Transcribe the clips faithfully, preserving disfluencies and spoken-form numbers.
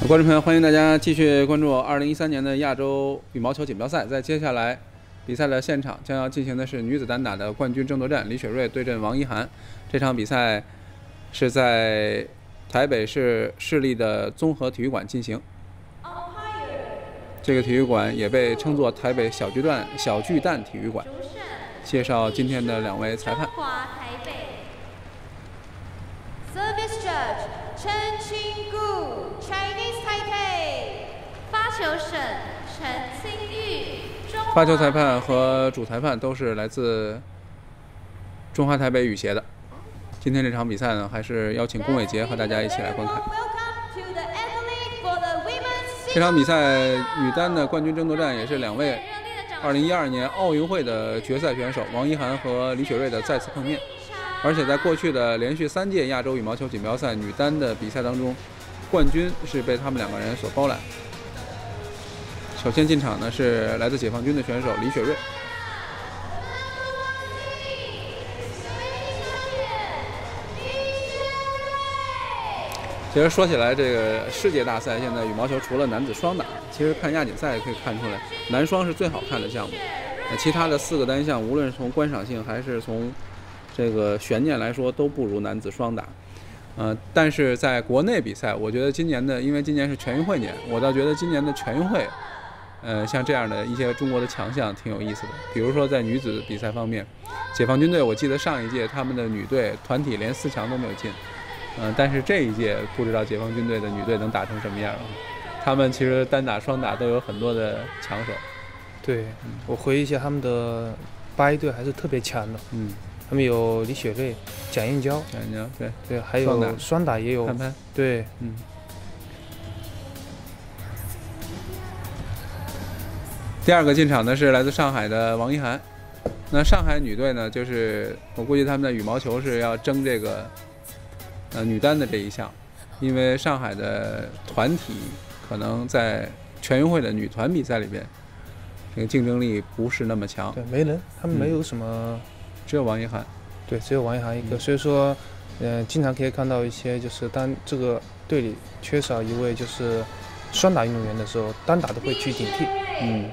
观众朋友，欢迎大家继续关注二零一三年的亚洲羽毛球锦标赛。在接下来比赛的现场将要进行的是女子单打的冠军争夺战，李雪芮对阵王一涵。这场比赛是在台北市市立的综合体育馆进行。这个体育馆也被称作台北小巨蛋小巨蛋体育馆。介绍今天的两位裁判。 Service Judge 陈清谷 ，Chinese Taipei。发球审陈清玉。 发球裁判和主裁判都是来自中华台北羽协的。今天这场比赛呢，还是邀请龚伟杰和大家一起来观看。这场比赛女单的冠军争夺战也是两位二零一二年奥运会的决赛选手王一涵和李雪芮的再次碰面。而且在过去的连续三届亚洲羽毛球锦标赛女单的比赛当中，冠军是被他们两个人所包揽。首先进场呢是来自解放军的选手李雪芮。其实说起来，这个世界大赛现在羽毛球除了男子双打，其实看亚锦赛可以看出来，男双是最好看的项目。其他的四个单项，无论是从观赏性还是从这个悬念来说，都不如男子双打。呃，但是在国内比赛，我觉得今年的，因为今年是全运会年，我倒觉得今年的全运会，呃，像这样的一些中国的强项挺有意思的。比如说在女子比赛方面，解放军队，我记得上一届他们的女队团体连四强都没有进，嗯、呃，但是这一届不知道解放军队的女队能打成什么样啊？他们其实单打双打都有很多的强手。 对，嗯、我回忆一下他们的八一队还是特别强的，嗯。他们有李雪芮、蒋燕娇， 蒋燕娇对对，还有双打，双打也有潘潘， 对， 嗯。第二个进场的是来自上海的王一涵。那上海女队呢，就是我估计他们的羽毛球是要争这个呃女单的这一项，因为上海的团体可能在全运会的女团比赛里边，这个竞争力不是那么强。 对，没人，他们没有什么。嗯， 只有王一涵， 对，只有王一涵一个，嗯、所以说，嗯、呃，经常可以看到一些，就是当这个队里缺少一位就是双打运动员的时候，单打都会去顶替。嗯，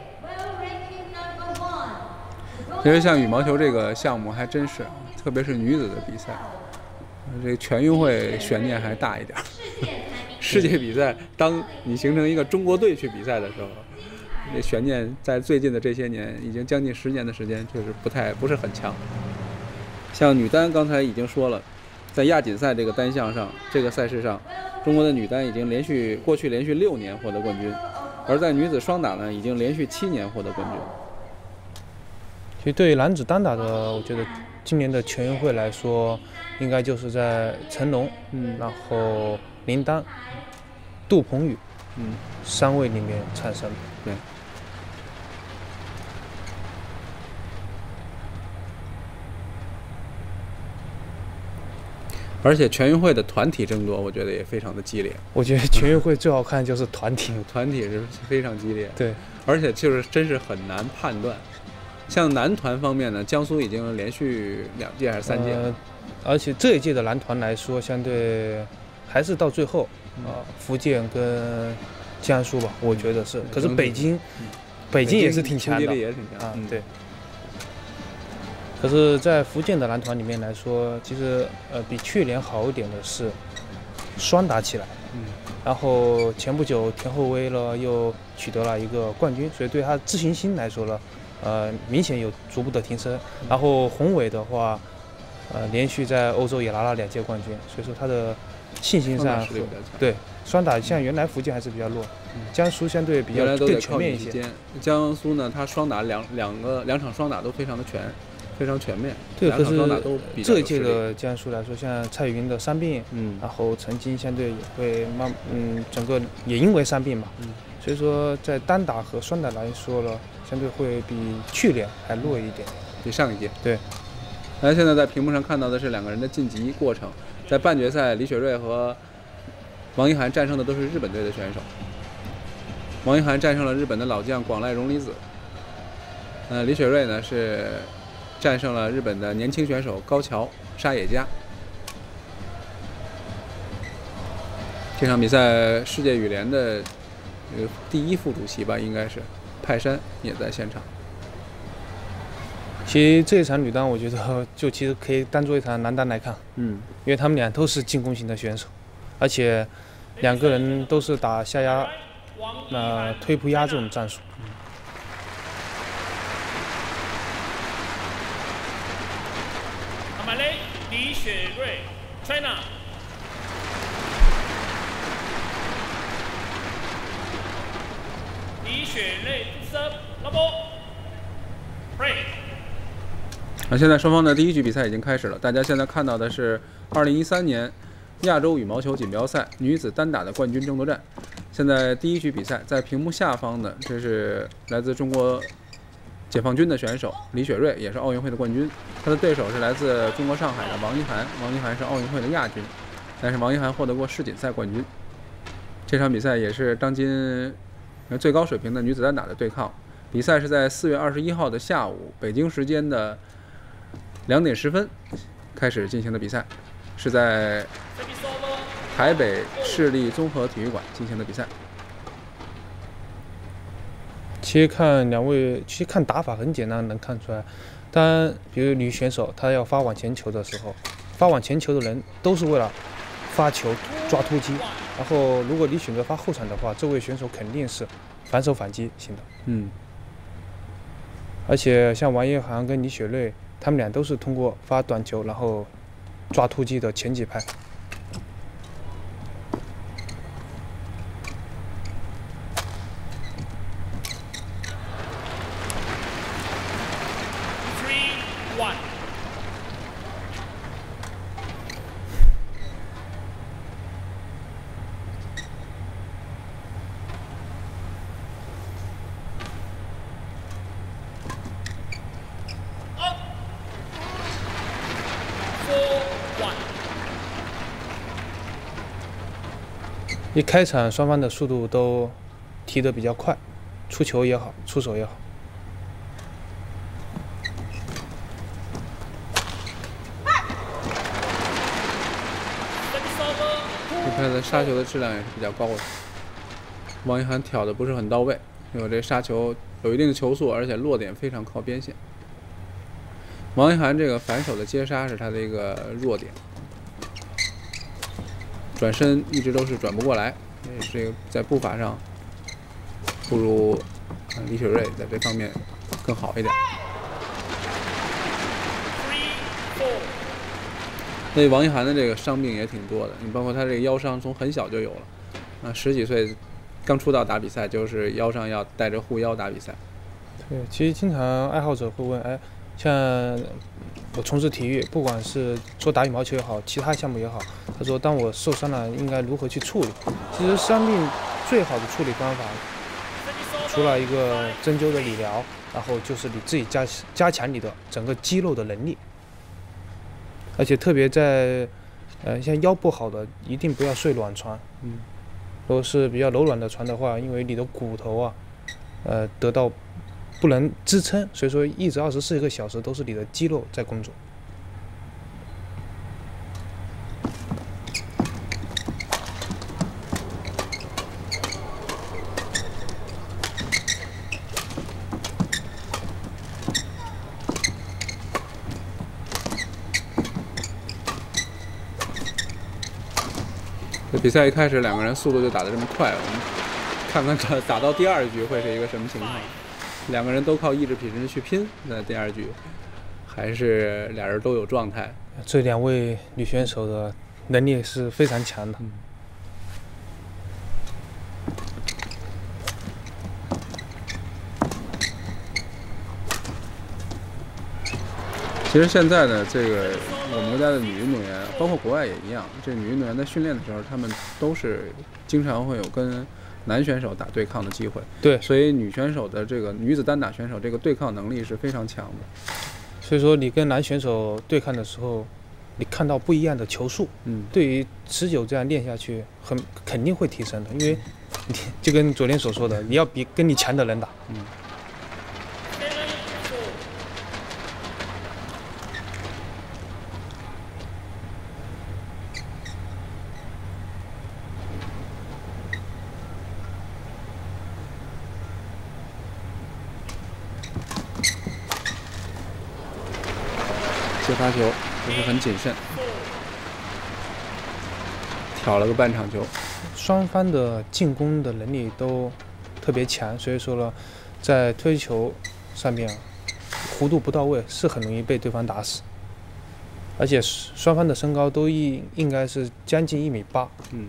其实像羽毛球这个项目还真是，特别是女子的比赛，这个全运会悬念还大一点。世界比赛，当你形成一个中国队去比赛的时候，这悬念在最近的这些年，已经将近十年的时间，就是不太不是很强。像女单，刚才已经说了，在亚锦赛这个单项上，这个赛事上，中国的女单已经连续过去连续六年获得冠军，而在女子双打呢，已经连续七年获得冠军。 其实对于男子单打的，我觉得今年的全运会来说，应该就是在成龙，嗯，然后林丹、杜鹏宇，嗯，三位里面产生的。 对。而且全运会的团体争夺，我觉得也非常的激烈。 我觉得全运会最好看就是团体， 团体是非常激烈。 对， 而且就是真是很难判断。像男团方面呢，江苏已经连续两届还是三届了、呃， 而且这一届的男团来说，相对还是到最后，啊、呃，福建跟江苏吧，我觉得是。可是北京，嗯、北京也是挺强的， 冲击力也是挺强啊，对。可是，在福建的男团里面来说，其实呃比去年好一点的是双打起来，嗯，然后前不久田厚威呢又取得了一个冠军，所以对他自信心来说呢，呃明显有逐步的提升。然后宏伟的话，呃连续在欧洲也拿了两届冠军，所以说他的信心上对双打像原来福建还是比较弱，嗯、江苏相对比较更全面一些。 江苏呢，他双打两两个两场双打都非常的全。非常全面， 对，可是这一届的江苏来说，像蔡云的伤病，嗯，然后陈晶相对也会慢，嗯，整个也因为伤病嘛，嗯，所以说在单打和双打来说了，相对会比去年还弱一点， 比上一届。 对， 咱现在在屏幕上看到的是两个人的晋级过程，在半决赛，李雪芮和王一涵战胜的都是日本队的选手，王一涵战胜了日本的老将广濑荣里子，呃，李雪芮呢是战胜了日本的年轻选手高桥沙野加。 这场比赛，世界羽联的呃第一副主席吧，应该是派山也在现场。 其实这一场女单，我觉得就其实可以当做一场男单来看， 嗯， 因为他们俩都是进攻型的选手，而且两个人都是打下压、那、呃、推扑压这种战术。 马雷李雪芮 ，China。李雪芮出色，老波 ，break。 那现在双方的第一局比赛已经开始了，大家现在看到的是二零一三年亚洲羽毛球锦标赛女子单打的冠军争夺战。现在第一局比赛，在屏幕下方的这是来自中国解放军的选手李雪芮，也是奥运会的冠军。她的对手是来自中国上海的王一涵，王一涵是奥运会的亚军，但是王一涵获得过世锦赛冠军。这场比赛也是当今最高水平的女子单打的对抗。比赛是在四月二十一号的下午，北京时间的两点十分开始进行的比赛，是在台北市立综合体育馆进行的比赛。 其实看两位，其实看打法很简单，能看出来。当然，比如女选手她要发往前球的时候，发往前球的人都是为了发球抓突击。然后，如果你选择发后场的话，这位选手肯定是反手反击型的。 嗯。 而且像王一涵跟李雪芮，他们俩都是通过发短球，然后抓突击的前几拍。一开场双方的速度都提得比较快，出球也好，出手也好。 这拍的杀球的质量也是比较高的，王一涵挑的不是很到位，有这杀球有一定的球速，而且落点非常靠边线。王一涵这个反手的接杀是他的一个弱点。转身一直都是转不过来，也是在步伐上不如李雪芮在这方面更好一点。所以王一涵的这个伤病也挺多的，你包括他这个腰伤从很小就有了，啊，十几岁刚出道打比赛就是腰上要带着护腰打比赛。 对，其实经常爱好者会问，哎，像我从事体育，不管是说打羽毛球也好，其他项目也好，他说当我受伤了，应该如何去处理？其实伤病最好的处理方法，除了一个针灸的理疗，然后就是你自己加加强你的整个肌肉的能力，而且特别在呃像腰不好的，一定不要睡软床。嗯，如果是比较柔软的床的话，因为你的骨头啊，呃得到不能支撑，所以说一直二十四个小时都是你的肌肉在工作。 这比赛一开始两个人速度就打得这么快，我们看看这打到第二局会是一个什么情况。两个人都靠意志品质去拼，在第二局还是俩人都有状态。 这两位女选手的能力是非常强的。嗯， 其实现在呢，这个我们国家的女运动员，包括国外也一样，这女运动员在训练的时候，她们都是经常会有跟男选手打对抗的机会。 对， 所以女选手的这个女子单打选手这个对抗能力是非常强的。 所以说，你跟男选手对抗的时候，你看到不一样的球速，嗯，对于持久这样练下去，很肯定会提升的，因为你就跟昨天所说的，你要比跟你强的人打，嗯。 发球不是很谨慎，挑了个半场球。 双方的进攻的能力都特别强，所以说呢，在推球上面弧度不到位，是很容易被对方打死。而且双方的身高都应应该是将近一米八。 嗯。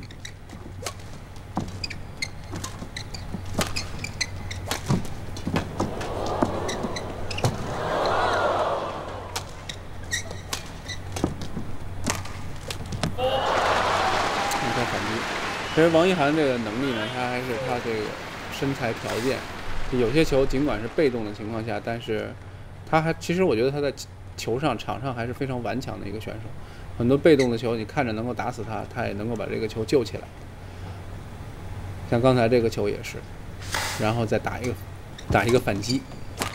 其实王一涵这个能力呢，他还是他这个身材条件，有些球尽管是被动的情况下，但是他还其实我觉得他在球上场上还是非常顽强的一个选手。很多被动的球，你看着能够打死他，他也能够把这个球救起来。像刚才这个球也是，然后再打一个打一个反击。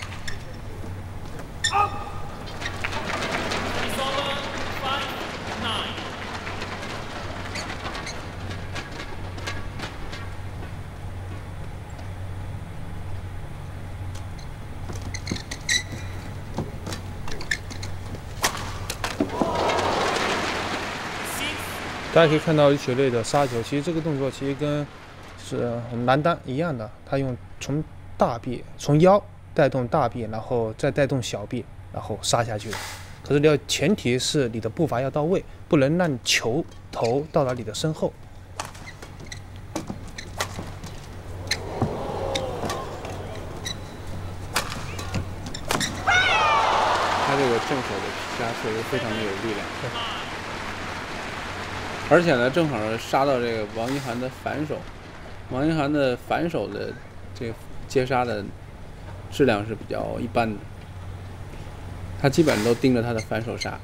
大家可以看到李雪芮的杀球，其实这个动作其实跟是我们男单一样的，他用从大臂从腰带动大臂，然后再带动小臂，然后杀下去的。可是你要前提是你的步伐要到位，不能让球头到达你的身后。 他这个正手的劈杀确实非常的有力量。而且呢，正好杀到这个王一涵的反手，王一涵的反手的这个接杀的质量是比较一般的，他基本都盯着他的反手杀。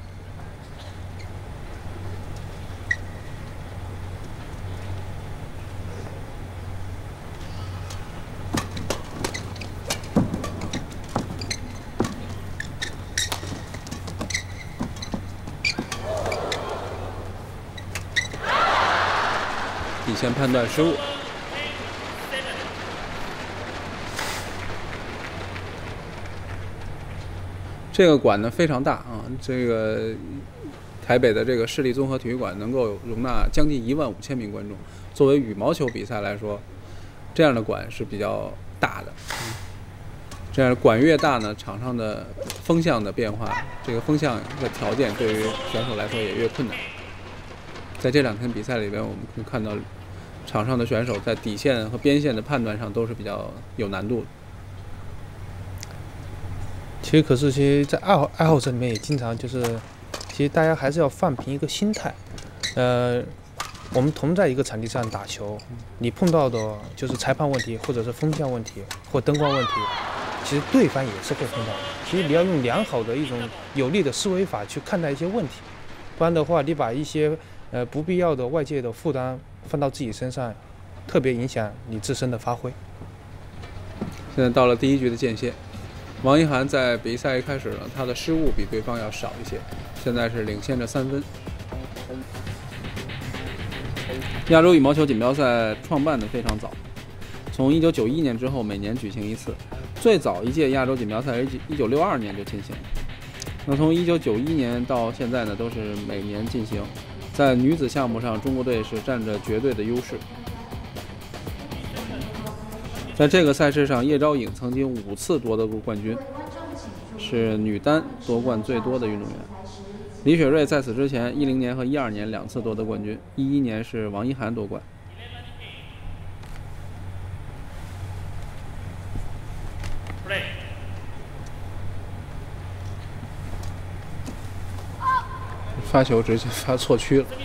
底线判断失误。这个馆呢非常大啊，这个台北的这个市立综合体育馆能够容纳将近一万五千名观众。作为羽毛球比赛来说，这样的馆是比较大的。这样馆越大呢，场上的风向的变化，这个风向的条件对于选手来说也越困难。在这两天比赛里边，我们可以看到场上的选手在底线和边线的判断上都是比较有难度的。 其实，可是其实，在爱好爱好者里面也经常就是，其实大家还是要放平一个心态。呃，我们同在一个场地上打球，你碰到的就是裁判问题，或者是风向问题，或灯光问题，其实对方也是会碰到的。其实你要用良好的一种有利的思维法去看待一些问题，不然的话，你把一些呃不必要的外界的负担放到自己身上，特别影响你自身的发挥。 现在到了第一局的间歇，王一涵在比赛一开始呢，他的失误比对方要少一些，现在是领先着三分。亚洲羽毛球锦标赛创办的非常早，从一九九一年之后每年举行一次，最早一届亚洲锦标赛是一九六二年就进行。那从一九九一年到现在呢，都是每年进行。在女子项目上，中国队是占着绝对的优势。在这个赛事上，叶钊颖曾经五次夺得过冠军，是女单夺冠最多的运动员。李雪芮在此之前，一零年和一二年两次夺得冠军，一一年是王一涵夺冠。发球直接发错区了。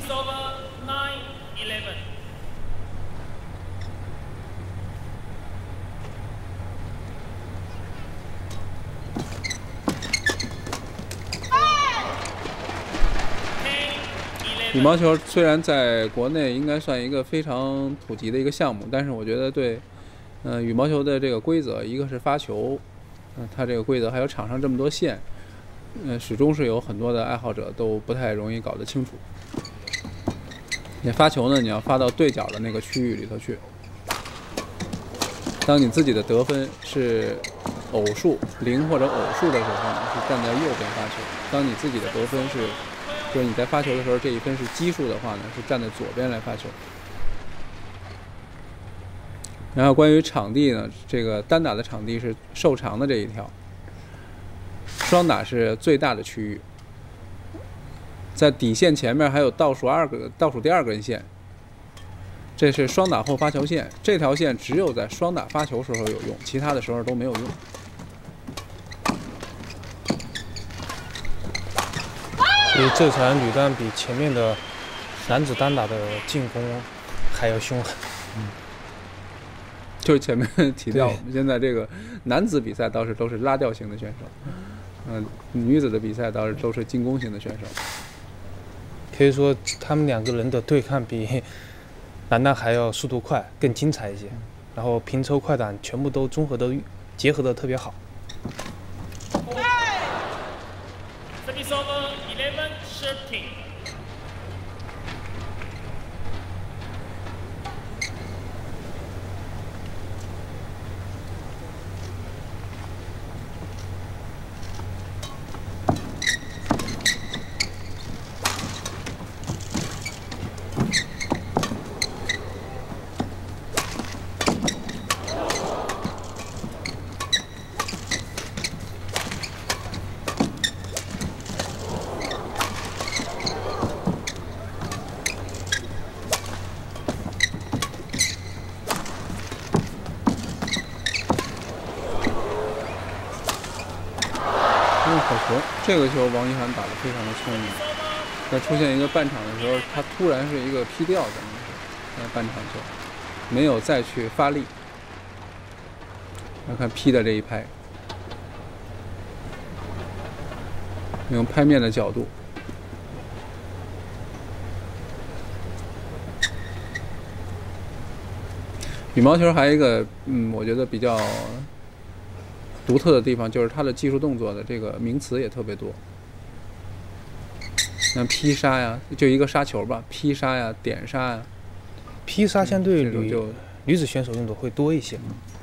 羽毛球虽然在国内应该算一个非常普及的一个项目，但是我觉得对，呃，羽毛球的这个规则，一个是发球，嗯、呃，它这个规则还有场上这么多线。呃，始终是有很多的爱好者都不太容易搞得清楚。你发球呢，你要发到对角的那个区域里头去。当你自己的得分是偶数零或者偶数的时候，你是站在右边发球。 当你自己的得分是，就是你在发球的时候，这一分是奇数的话呢，是站在左边来发球。然后关于场地呢，这个单打的场地是瘦长的这一条，双打是最大的区域。在底线前面还有倒数二个倒数第二根线，这是双打后发球线。这条线只有在双打发球时候有用，其他的时候都没有用。 所以这场女单比前面的男子单打的进攻还要凶狠。 嗯，就是前面提到，我们现在这个男子比赛倒是都是拉吊型的选手，嗯、呃，女子的比赛倒是都是进攻型的选手。 可以说他们两个人的对抗比男单还要速度快，更精彩一些。然后平抽快打全部都综合的结合的特别好。 Service over eleven thirteen. 好球！这个球王一涵打得非常的聪明，在出现一个半场的时候，他突然是一个劈吊，等于是在半场球，没有再去发力。来看劈的这一拍，用拍面的角度，羽毛球还有一个，嗯，我觉得比较独特的地方就是它的技术动作的这个名词也特别多，像劈杀呀，就一个杀球吧，劈杀呀、点杀呀。 劈杀相对女、 就女子选手用的会多一些。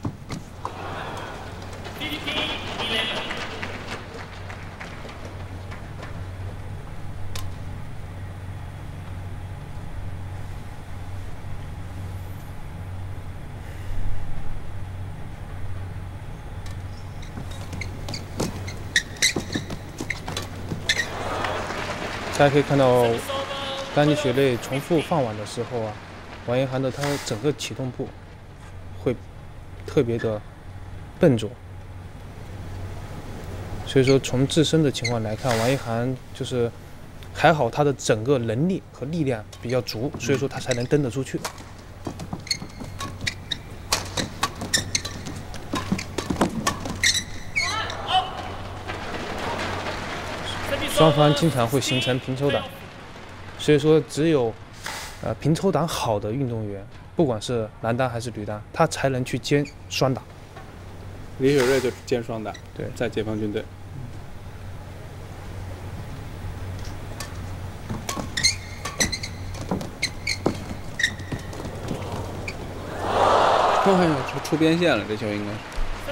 大家可以看到，当李雪芮重复放网的时候啊，王一涵的他整个启动步会特别的笨拙。所以说，从自身的情况来看，王一涵就是还好，他的整个能力和力量比较足，所以说他才能蹬得出去。双方经常会形成平抽档，所以说只有呃平抽档好的运动员，不管是男单还是女单，他才能去兼双打。 李雪芮就兼双打， 对， 在解放军队。哎呀，出出边线了，这球应该是。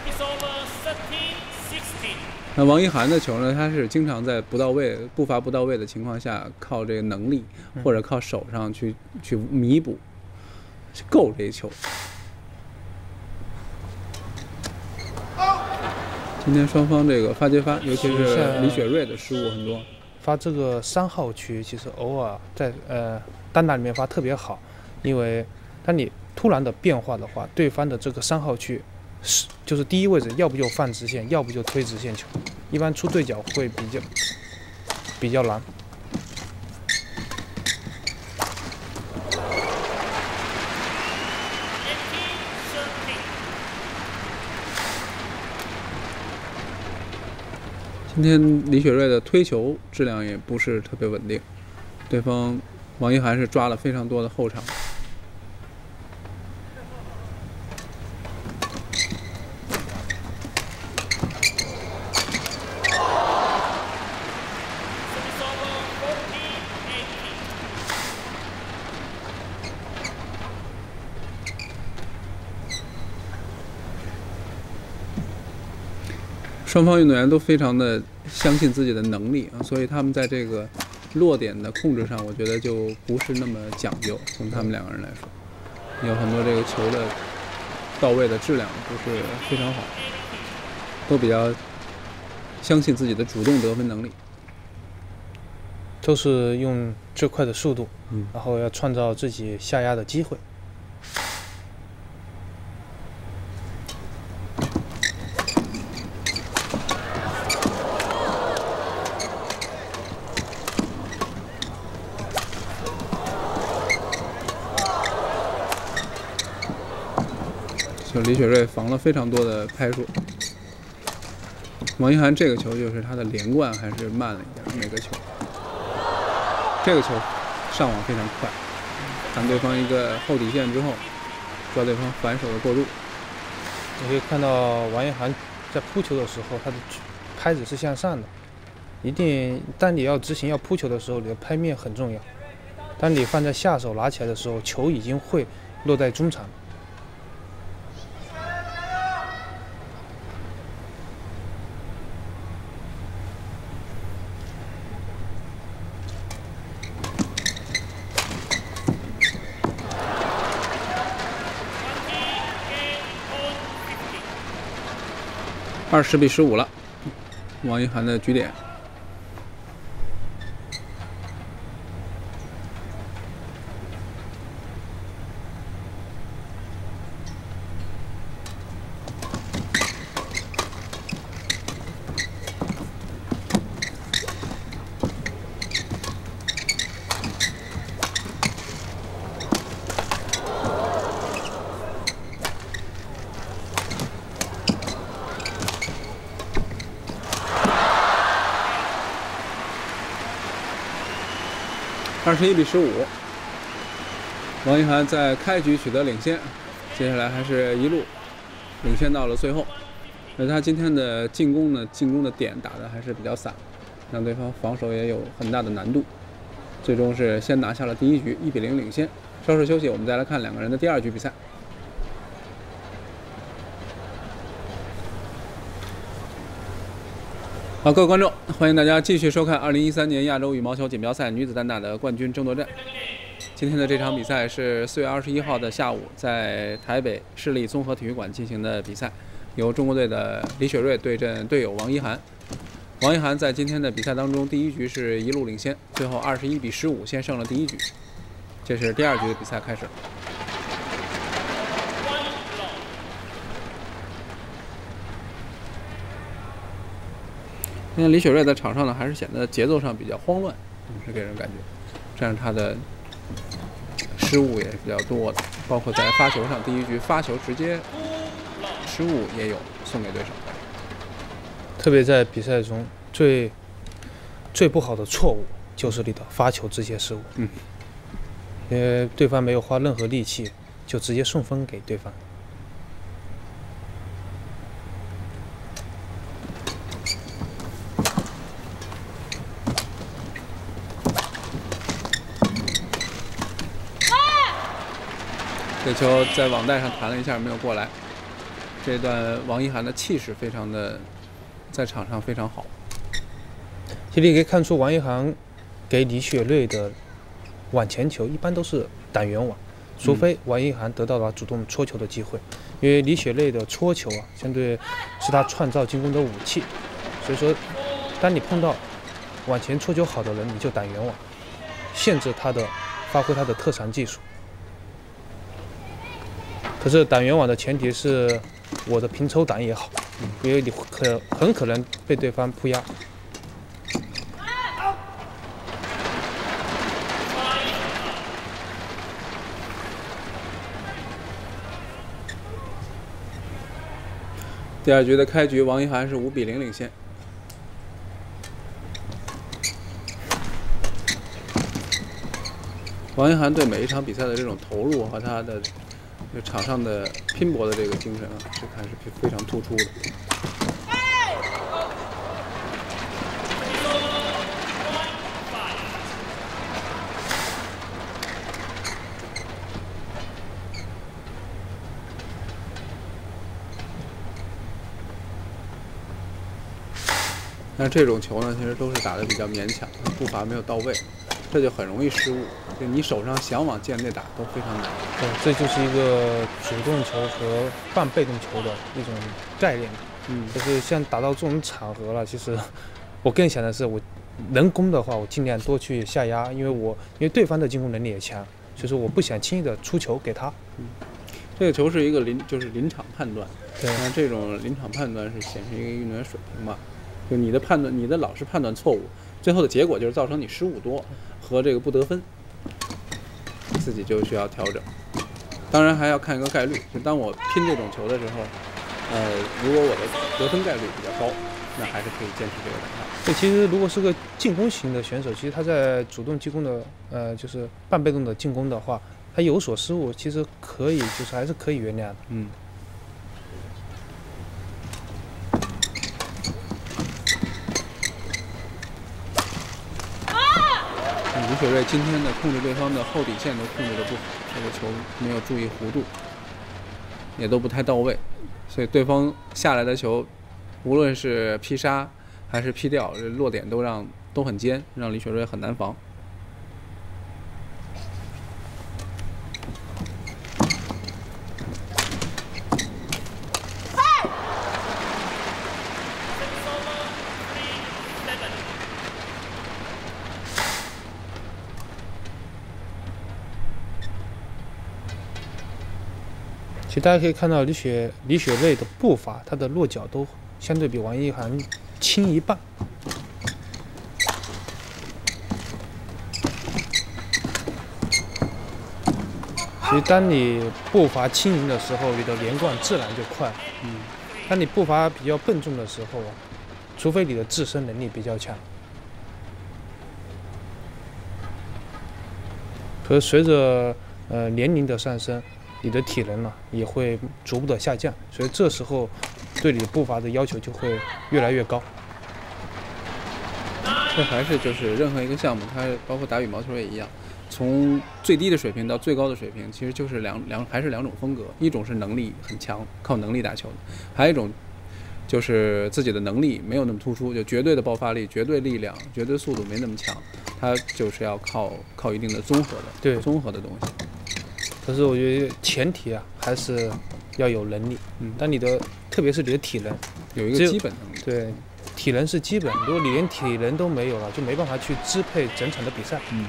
那王一涵的球呢？他是经常在不到位、步伐不到位的情况下，靠这个能力或者靠手上去去弥补，去够这一球。今天双方这个发接发，尤其是李雪芮的失误很多。 发这个三号区，其实偶尔在呃单打里面发特别好，因为当你突然的变化的话，对方的这个三号区是就是第一位置，要不就放直线，要不就推直线球，一般出对角会比较比较难。 今天李雪芮的推球质量也不是特别稳定，对方王一涵是抓了非常多的后场。双方运动员都非常的相信自己的能力啊，所以他们在这个落点的控制上，我觉得就不是那么讲究。从他们两个人来说，有很多这个球的到位的质量不是非常好，都比较相信自己的主动得分能力， 都是用最快的速度， 嗯， 然后要创造自己下压的机会。 就李雪芮防了非常多的拍数。王一涵这个球就是他的连贯还是慢了一点，每个球。这个球上网非常快，弹对方一个后底线之后，抓对方反手的过渡。 你可以看到王一涵在扑球的时候，他的拍子是向上的。一定，当你要执行要扑球的时候，你的拍面很重要。当你放在下手拿起来的时候，球已经会落在中场。 二十比十五了，王一涵的局点。二十一比十五，王一涵在开局取得领先，接下来还是一路领先到了最后。而他今天的进攻呢，进攻的点打得还是比较散，让对方防守也有很大的难度。最终是先拿下了第一局，一比零领先。稍事休息，我们再来看两个人的第二局比赛。好，各位观众，欢迎大家继续收看二零一三年亚洲羽毛球锦标赛女子单打的冠军争夺战。今天的这场比赛是四月二十一号的下午，在台北市立综合体育馆进行的比赛，由中国队的李雪芮对阵队友王一涵。王一涵在今天的比赛当中，第一局是一路领先，最后二十一比十五先胜了第一局。这是第二局的比赛开始。现在李雪芮在场上呢，还是显得节奏上比较慌乱，是给人感觉，这样他的失误也是比较多的，包括在发球上，第一局发球直接失误也有送给对手。 特别在比赛中最最不好的错误就是你的发球直接失误， 嗯， 因为对方没有花任何力气就直接送分给对方。 这球在网带上弹了一下，没有过来。这段王一涵的气势非常的，在场上非常好。 其实你可以看出，王一涵给李雪芮的网前球一般都是挡圆网，除非王一涵得到了主动戳球的机会，因为李雪芮的戳球啊，相对是他创造进攻的武器。所以说，当你碰到网前戳球好的人，你就挡圆网，限制他的发挥他的特长技术。可是挡圆网的前提是我的平抽挡也好，因为你可很可能被对方扑压。 第二局的开局，王一涵是五比零领先。王一涵对每一场比赛的这种投入和他的场上的拼搏的这个精神啊，是看是非常突出的。 但是这种球呢，其实都是打得比较勉强，步伐没有到位，这就很容易失误。就你手上想往键内打都非常难。 对，这就是一个主动球和半被动球的一种概念。 嗯， 就是像打到这种场合了，其实我更想的是，我能攻的话，我尽量多去下压，因为我因为对方的进攻能力也强，所以说我不想轻易的出球给他。 嗯，这个球是一个临就是临场判断。 对， 那这种临场判断是显示一个运动员水平嘛？就你的判断，你的老是判断错误，最后的结果就是造成你失误多和这个不得分，自己就需要调整。当然还要看一个概率，就当我拼这种球的时候，呃，如果我的得分概率比较高，那还是可以坚持这个打法。 对，其实如果是个进攻型的选手，其实他在主动进攻的，呃，就是半被动的进攻的话，他有所失误，其实可以，就是还是可以原谅的。 嗯。李雪芮今天的控制对方的后底线都控制得不好，这个球没有注意弧度，也都不太到位，所以对方下来的球，无论是劈杀还是劈吊，落点都让都很尖，让李雪芮很难防。 其实大家可以看到李雪李雪芮的步伐，她的落脚都相对比王一涵轻一半。其实当你步伐轻盈的时候，你的连贯自然就快。嗯，当你步伐比较笨重的时候啊，除非你的自身能力比较强。可是随着呃年龄的上升，你的体能呢也会逐步的下降，所以这时候对你步伐的要求就会越来越高。 这还是就是任何一个项目，它包括打羽毛球也一样，从最低的水平到最高的水平，其实就是两两还是两种风格，一种是能力很强，靠能力打球的，还有一种就是自己的能力没有那么突出，就绝对的爆发力、绝对力量、绝对速度没那么强，它就是要靠靠一定的综合的对综合的东西。 可是我觉得前提啊，还是要有能力。嗯，但你的特别是你的体能有一个基本能力。 对，体能是基本，如果你连体能都没有了，就没办法去支配整场的比赛。 嗯。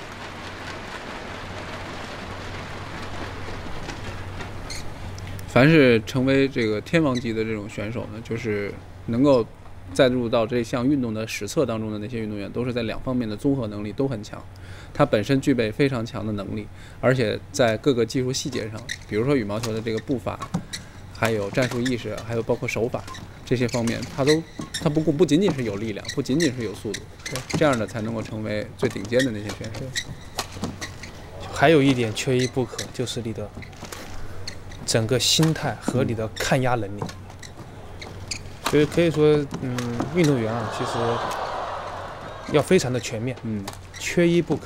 凡是成为这个天王级的这种选手呢，就是能够载入到这项运动的史册当中的那些运动员，都是在两方面的综合能力都很强。他本身具备非常强的能力，而且在各个技术细节上，比如说羽毛球的这个步伐，还有战术意识，还有包括手法这些方面，他都他不不仅仅是有力量，不仅仅是有速度，这样的才能够成为最顶尖的那些选手。 还有一点缺一不可，就是你的整个心态和你的抗压能力。所以可以说，嗯，运动员啊，其实要非常的全面， 嗯， 缺一不可。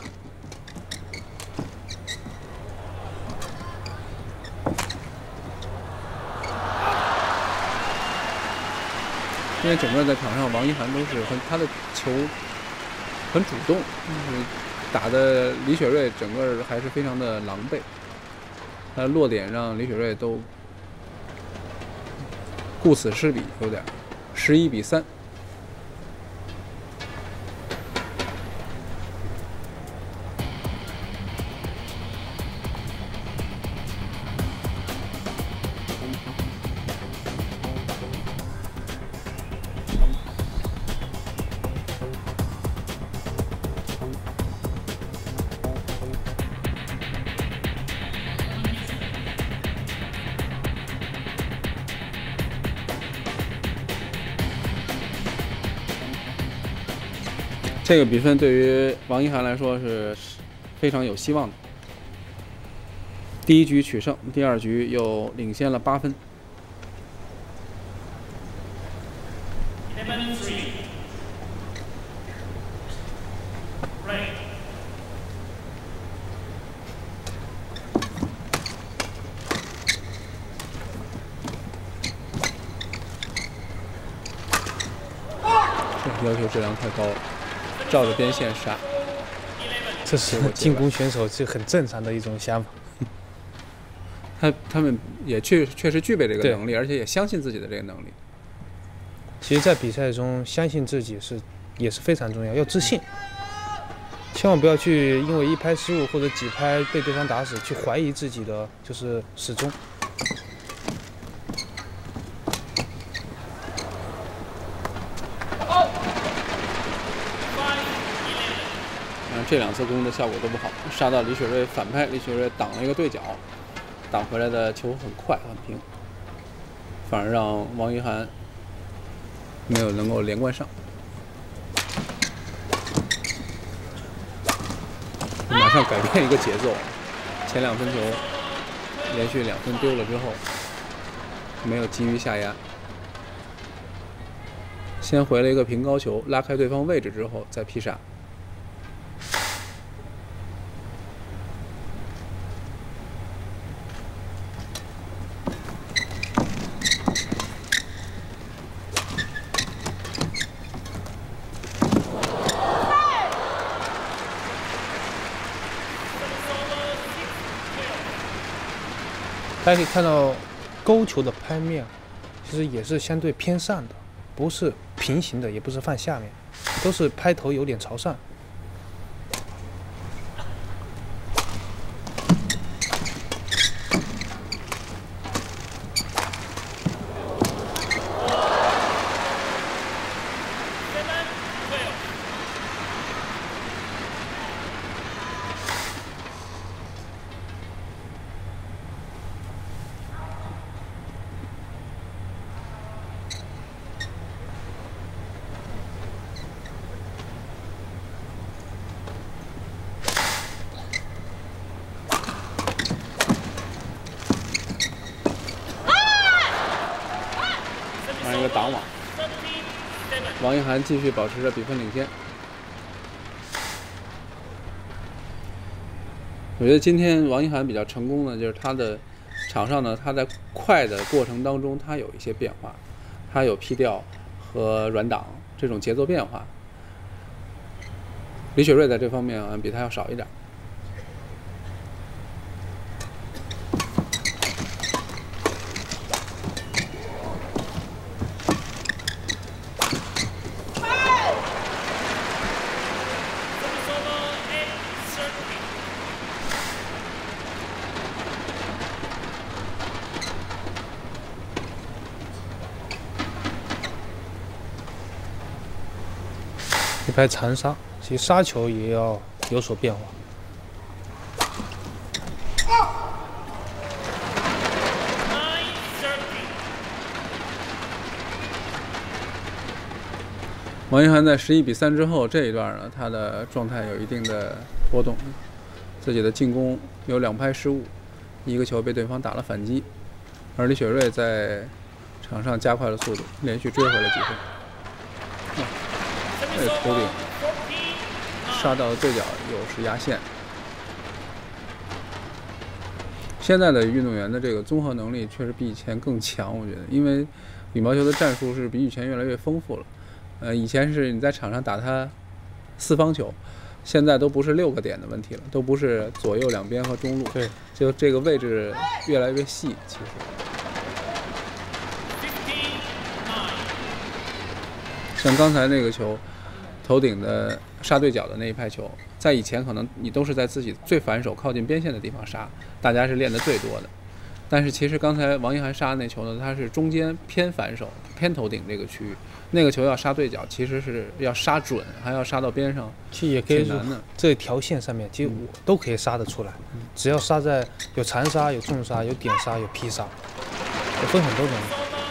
因为整个在场上，王一涵都是很他的球很主动，就是打的李雪芮整个还是非常的狼狈，他的落点让李雪芮都顾此失彼，有点十一比三。这个比分对于王一涵来说是非常有希望的。第一局取胜，第二局又领先了八分。 要求质量太高，照着边线杀。 这是进攻选手是很正常的一种想法。 他他们也确确实具备这个能力，而且也相信自己的这个能力。 其实，在比赛中相信自己是也是非常重要，要自信。千万不要去因为一拍失误或者几拍被对方打死，去怀疑自己的就是始终。 嗯，这两次攻的效果都不好，杀到李雪芮反拍，李雪芮挡了一个对角，挡回来的球很快很平，反而让王一涵没有能够连贯上。马上改变一个节奏，前两分球连续两分丢了之后，没有急于下压，先回了一个平高球，拉开对方位置之后再劈杀。 大家可以看到，勾球的拍面其实也是相对偏上的，不是平行的，也不是放下面，都是拍头有点朝上。 一个挡网，王一涵继续保持着比分领先。我觉得今天王一涵比较成功的就是他的场上呢，他在快的过程当中，他有一些变化，他有劈吊和软挡这种节奏变化。李雪芮在这方面啊比他要少一点。 一拍长杀，其实杀球也要有所变化。 王一涵在十一比三之后这一段呢，他的状态有一定的波动，自己的进攻有两拍失误，一个球被对方打了反击，而李雪芮在场上加快了速度，连续追回了几分。这头顶杀到对角又是压线。现在的运动员的这个综合能力确实比以前更强，我觉得，因为羽毛球的战术是比以前越来越丰富了。呃，以前是你在场上打它四方球，现在都不是六个点的问题了，都不是左右两边和中路， 对， 就这个位置越来越细，其实。像刚才那个球，头顶的杀对角的那一拍球，在以前可能你都是在自己最反手、靠近边线的地方杀，大家是练得最多的。但是其实刚才王一涵杀的那球呢，它是中间偏反手、偏头顶这个区域，那个球要杀对角，其实是要杀准，还要杀到边上， 其实也可以挺难的。 这条线上面，其实我都可以杀得出来，嗯、只要杀在有长杀、有重杀、有点杀、有劈杀，有分很多种。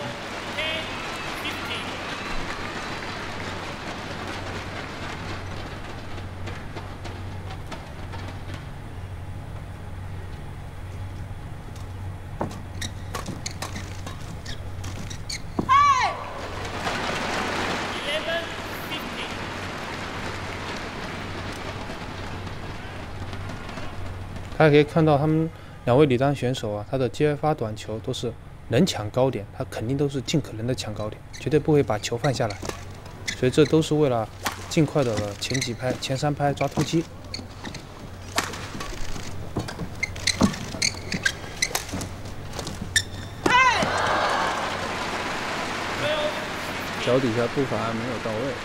大家可以看到，他们两位女单选手啊，她的接发短球都是能抢高点，她肯定都是尽可能的抢高点，绝对不会把球放下来。所所以这都是为了尽快的前几拍、前三拍抓突击。 脚底下步伐没有到位。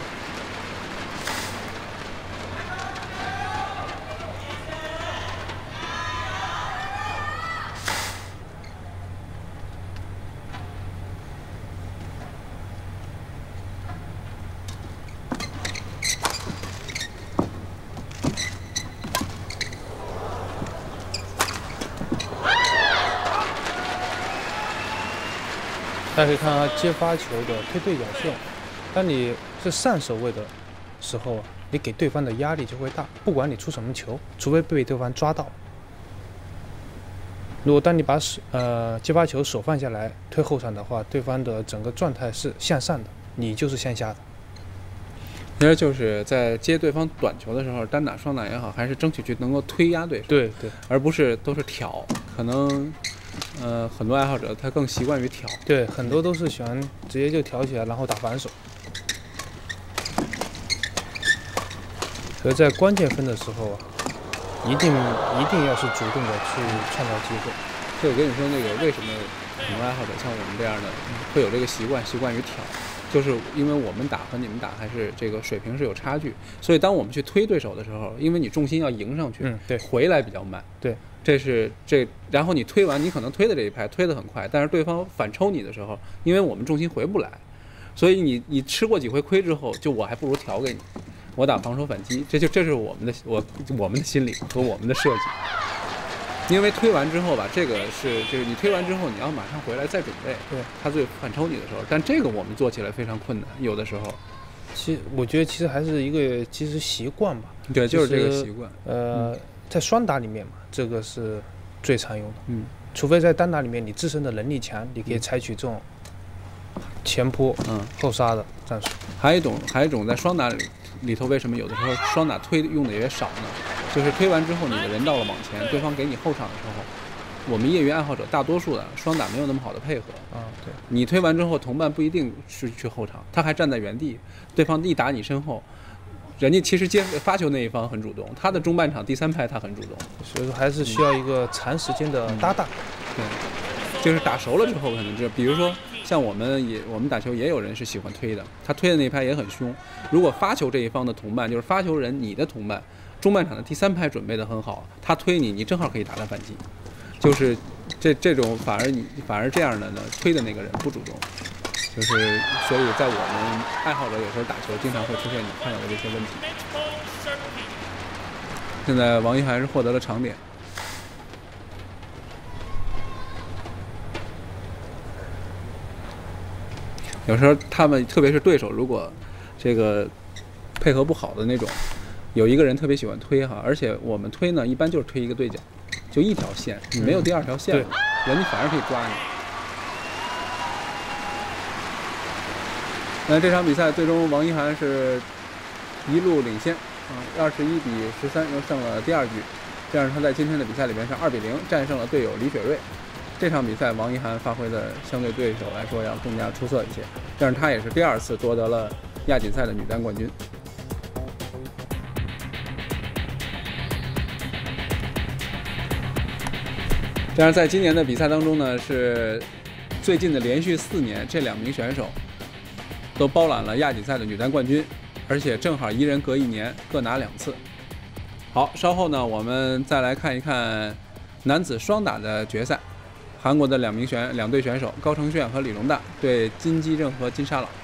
大家可以看到他接发球的推对角线，当你是上手位的时候啊，你给对方的压力就会大，不管你出什么球，除非被对方抓到。如果当你把手呃接发球手放下来推后场的话，对方的整个状态是向上的，你就是向下的。 其实就是在接对方短球的时候，单打双打也好，还是争取去能够推压对手， 对对， 而不是都是挑。可能呃很多爱好者他更习惯于挑， 对，很多都是喜欢直接就挑起来，然后打反手。所以在关键分的时候啊，一定一定要是主动的去创造机会。 所以我跟你说，那个为什么很多爱好者像我们这样的会有这个习惯，习惯于挑，就是因为我们打和你们打还是这个水平是有差距，所以当我们去推对手的时候，因为你重心要迎上去， 嗯，对， 回来比较慢， 对， 这是这，然后你推完，你可能推的这一拍推得很快，但是对方反抽你的时候，因为我们重心回不来，所以你你吃过几回亏之后，就我还不如调给你，我打防守反击，这就这是我们的我我们的心理和我们的设计。因为推完之后吧，这个是就是你推完之后，你要马上回来再准备， 对， 他最反抽你的时候，但这个我们做起来非常困难，有的时候。 其实我觉得其实还是一个其实习惯吧。 对，就是这个习惯。 呃，嗯、在双打里面嘛，这个是最常用的。 嗯。 除非在单打里面你自身的能力强，你可以采取这种前扑、 嗯后杀的战术。 还有一种，还有一种在双打里里头，为什么有的时候双打推用的也少呢？就是推完之后，你的人到了网前，对方给你后场的时候，我们业余爱好者大多数的双打没有那么好的配合啊。对， 你推完之后，同伴不一定是去后场，他还站在原地，对方一打你身后，人家其实接发球那一方很主动，他的中半场第三拍他很主动， 所以说还是需要一个长时间的搭档。 嗯、对，就是打熟了之后可能就比如说。像我们也我们打球也有人是喜欢推的，他推的那一拍也很凶。如果发球这一方的同伴就是发球人，你的同伴中半场的第三拍准备的很好，他推你，你正好可以打他反击。就是这这种反而你反而这样的呢，推的那个人不主动。就是所以在我们爱好者有时候打球经常会出现你看到的这些问题。现在王一涵是获得了长点。有时候他们，特别是对手，如果这个配合不好的那种，有一个人特别喜欢推哈，而且我们推呢，一般就是推一个对角，就一条线，你没有第二条线了，人家反而可以抓你。那这场比赛最终王一涵是一路领先啊，二十一比十三又胜了第二局，这样他在今天的比赛里面是二比零战胜了队友李雪芮。这场比赛王一涵发挥的相对对手来说要更加出色一些，但是他也是第二次夺得了亚锦赛的女单冠军。这样在今年的比赛当中呢，是最近的连续四年，这两名选手都包揽了亚锦赛的女单冠军，而且正好一人隔一年，各拿两次。好，稍后呢，我们再来看一看男子双打的决赛。韩国的两名选两队选手高承炫和李荣大对金基正和金沙朗。